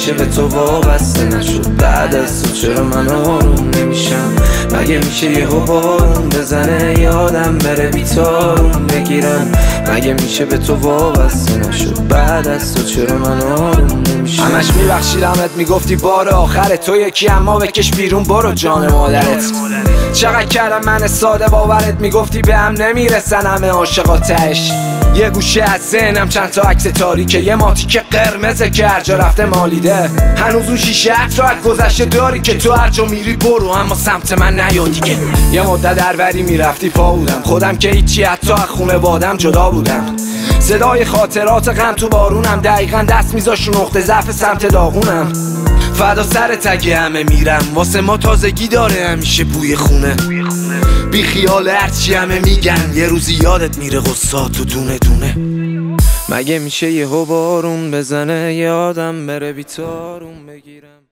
میشه به تو وابسته نشد بعد از تو؟ چرا من آروم نمیشم؟ مگه میشه یهو بارون بزنه یادم بره بیتارون بگیرم؟ مگه میشه به تو وابسته نشد بعد از تو؟ چرا من آروم نمیشم؟ همش میبخشیدمت میگفتی بار آخر تو یکی، اما بکش بیرون برو جان مادرت. چقدر کردم من ساده باورت، میگفتی به هم نمیرسن همه عاشقاتش. یه گوشه از ذهنم چند تا عکس تاریکه، یه ماتیک قرمزه که هر جا رفته مالیده. هنوز اون شیشه عطر از گذشته داری که تو هر جا میری برو اما سمت من نیا دیگه. یه مدت دربری میرفتی پا بودم، خودم که هیچی، حتی از خونوادم جدا بودم. صدای خاطرات غم تو بارونم، دقیقا دست میذاشت نقطه ضعف سمت داغونم. فدا سر تگ همه میرم، واسه ما تازگی داره همیشه بوی خونه. بی خیال هرچی همه میگن، یه روزی یادت میره قصات تو دونه دونه. مگه میشه یهو بارون بزنه یادم بره بیتارون بگیرم؟